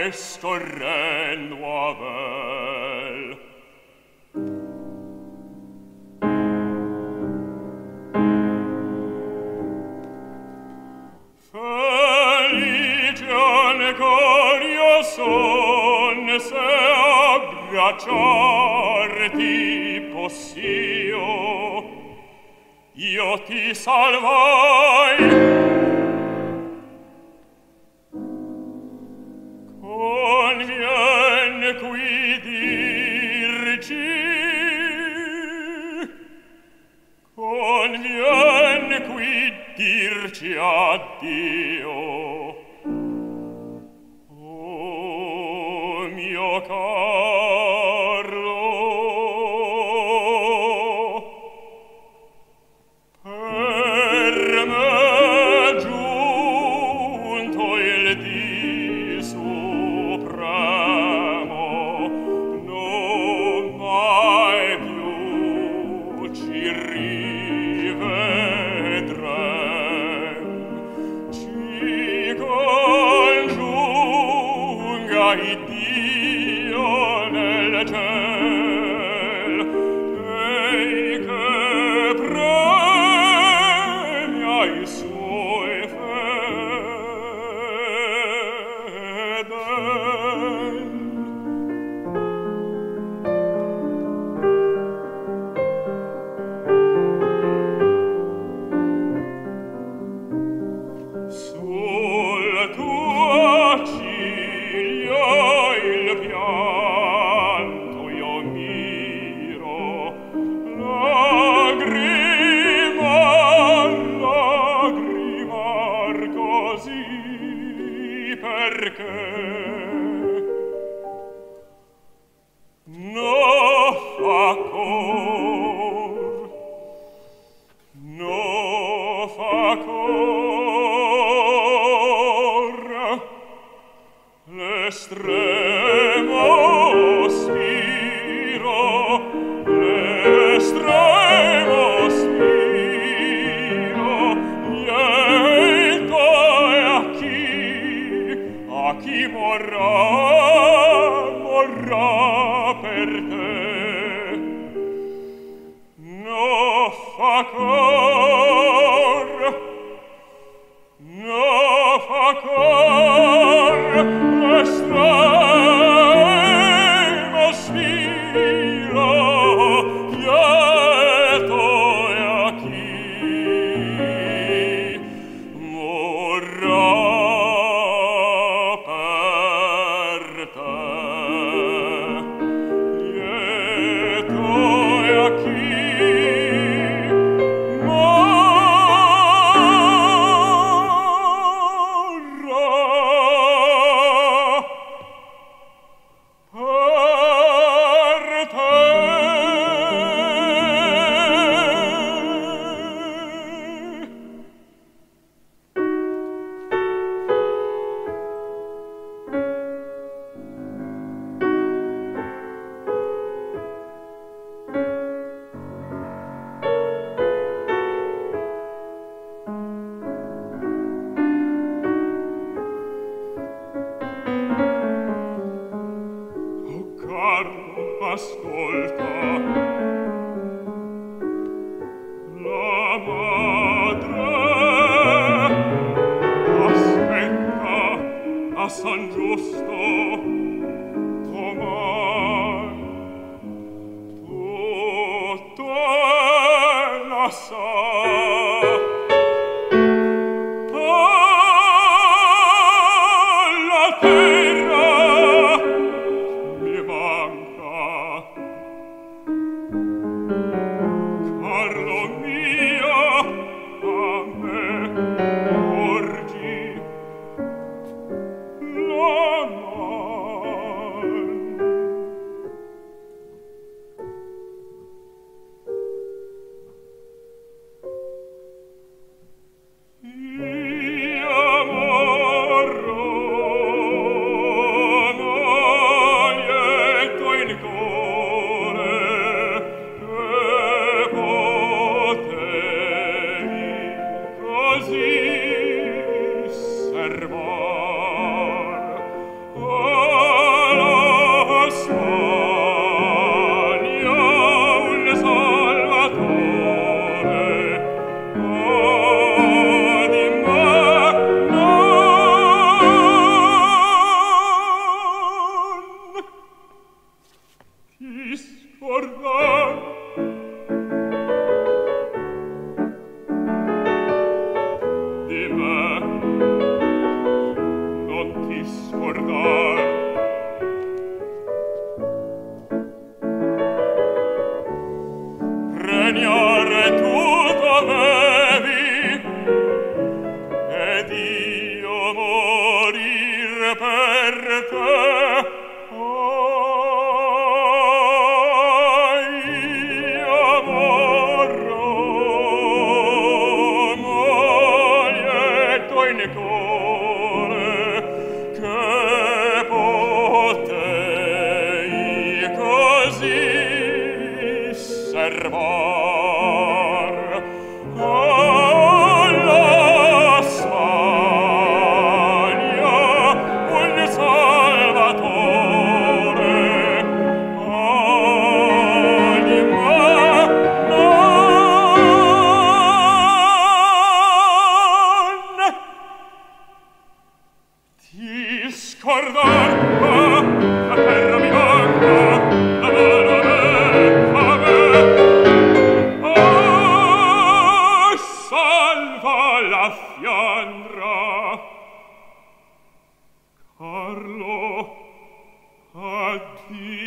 questo re nuovel. Felice cor io son, se abbracciarti possio, io ti salvai. Convien qui dirci, convien qui dirci addio. Oh mio Carlo, per me giunto il dì supremo, non mai più ci rivedrem. Ci congiunga Iddio nel ciel, ei che premia i suoi fedeli. Sul tuo ciglio il pianto io miro, lagrimar così, perché no fa cor, no fa cor, l'estremo spiro, l'estremo spiro, lieto e a chi morrà, morrà per te. No fa cor, no fa cor, l'estremo spiro, lieto e a chi morrà per te. Lieto e a chi ascolta, la madre aspetta a San Giusto domani, tutto la sa. La terra mi manca, servar alla Spagna un salvatore, anima non ti scordar, la terra mi manca, la mano salva la Fiandra. Carlo, addio.